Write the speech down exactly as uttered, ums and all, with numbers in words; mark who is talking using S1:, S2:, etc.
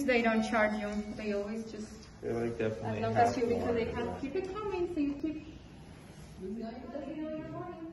S1: drinks, they don't charge you. They always just,
S2: They're like definitely
S1: as long
S2: half
S1: as you, because they
S2: more.
S1: can keep it coming, so you keep, you know, in the morning.